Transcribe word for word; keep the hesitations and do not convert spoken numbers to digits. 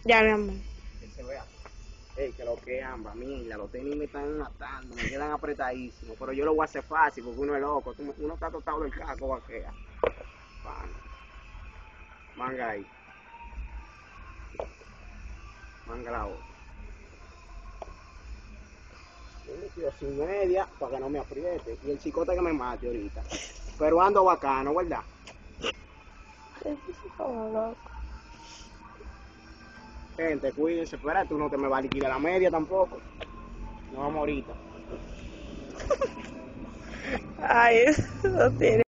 Ya, mi amor. Que se vea. Ey, que lo que ambas, mira, los tenis me están matando, me quedan apretadísimos, pero yo lo voy a hacer fácil porque uno es loco, tú- uno está tostado del caco, vaquea. Pana. Manga ahí, manga la otra. Yo me quedo sin media para que no me apriete y el chicote que me mate ahorita. Pero ando bacano, ¿verdad? Gente, cuídense, espera, tú no te me vas a liquidar la media tampoco. No vamos ahorita. Ay, no tiene.